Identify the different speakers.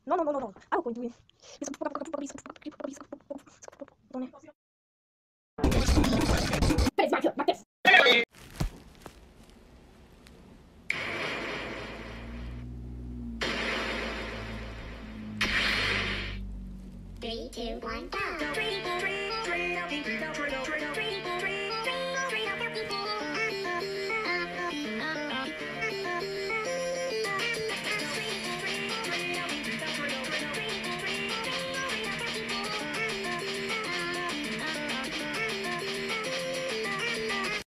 Speaker 1: No, no, no, no, no. I'm going to win. But it's my turn, like this.
Speaker 2: 3, 2, 1, go!